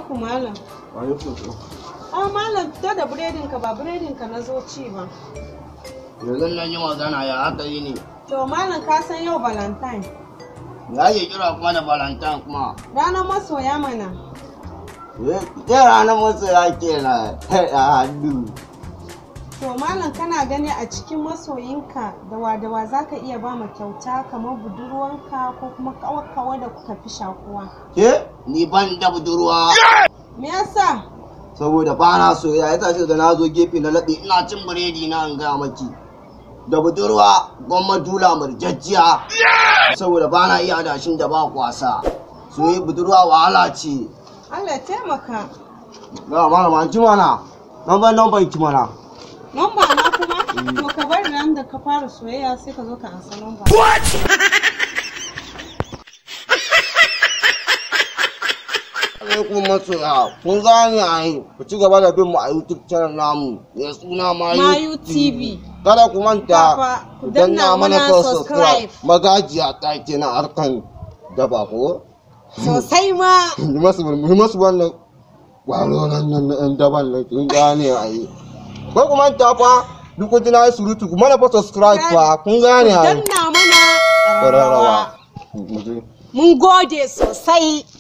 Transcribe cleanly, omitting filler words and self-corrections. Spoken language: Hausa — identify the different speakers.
Speaker 1: alaikum malam.
Speaker 2: Wa alaikum salam.
Speaker 1: Ah malam fita da biredin ka ba biredin ka na zo ci ba.
Speaker 2: Yanzu na ji magana ya haka yi ne.
Speaker 1: To malam ka san yau Valentine.
Speaker 2: Ya ke kira kuma da Valentine kuma.
Speaker 1: Ranar masoya mana.
Speaker 2: Ya ranar masoya kenan a hannu.
Speaker 1: To malam kana gani a cikin masoyinka dawa za ka iya ba ma kyauta kamar budurwanka ko kuma kawakawa da kuka fi shakuwa.
Speaker 2: Ke? Ni ban da budurwa.
Speaker 1: Me yasa?
Speaker 2: Saboda ba na soyayya ya tashi da na zo gefe na laɓe ina cin biredi na in gaya maki. Da budurwa gwamma dula murjajjiya. Saboda ba na iya adashin da ba kwasa. Soyayya budurwa wahala ce.
Speaker 1: Allah taimaka.
Speaker 2: Ga malama an ci mana. Nan ban ki mana.
Speaker 1: Nomba na kuma? To ka bari nan da ka fara soyayya sai ka zo ka ansa nomba.
Speaker 2: Alaikum masoya, kun gane a yi, ku ci gaba da bin mu a YouTube channel namu, mai suna
Speaker 1: Mayu TV.
Speaker 2: Kada ku manta,
Speaker 1: ku danna mana subscribe.
Speaker 2: Magajiya ta ke na harkan daba ko?
Speaker 1: Sosai ma.
Speaker 2: Masu wannan kwaro nan daban nan, kun gane a yi. Ko ku manta fa, duk kun tuna surutu, ku mana fa subscribe fa, kun gane a yi.
Speaker 1: Danna mana
Speaker 2: Ƙararrawa.
Speaker 1: Mun gode sosai.